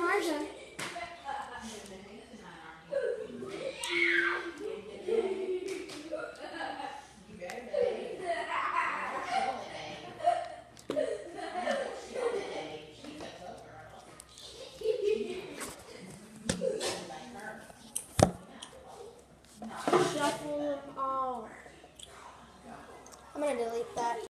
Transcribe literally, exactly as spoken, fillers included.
margin. Shuffle them all. I'm gonna delete that.